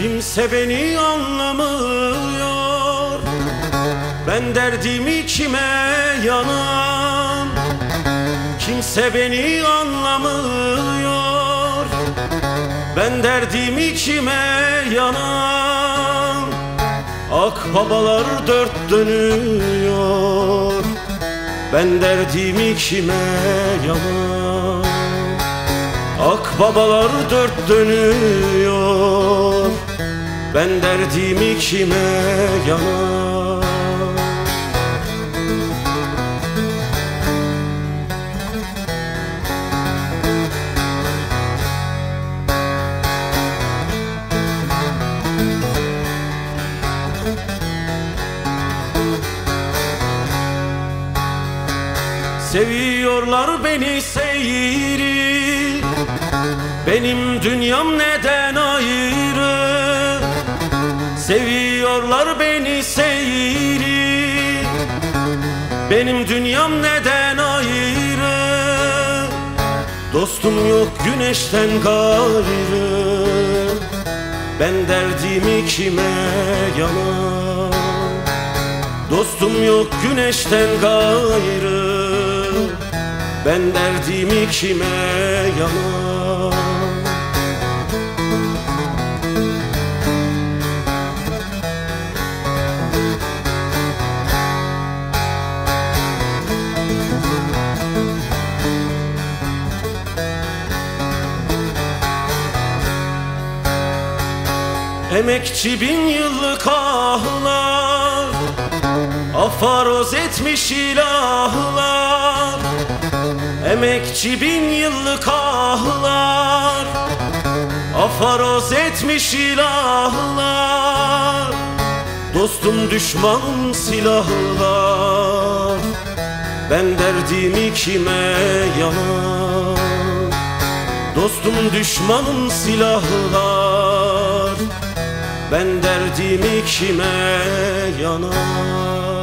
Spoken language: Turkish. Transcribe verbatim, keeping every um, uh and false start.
Kimse beni anlamıyor, ben derdimi kime yanam. Kimse beni anlamıyor, ben derdimi kime yanam. Akbabalar dört dönüyor, ben derdimi kime yanam. Akbabalar dört dönüyor, ben derdimi kime yanam. Seviyorlar beni seyri, benim dünyam neden ayrı. Seviyorlar beni seyri, benim dünyam neden ayrı. Dostum yok güneşten gayrı, ben derdimi kime yanam. Dostum yok güneşten gayrı, ben derdimi kime yanam. Emekçi bin yıllık ahlar, afaroz etmiş ilahlar. Emekçi bin yıllık ahlar, afaroz etmiş ilahlar. Dostum düşman silahlar, ben derdimi kime yanam. Dostum düşmanım silahlar, ben derdimi kime yanam.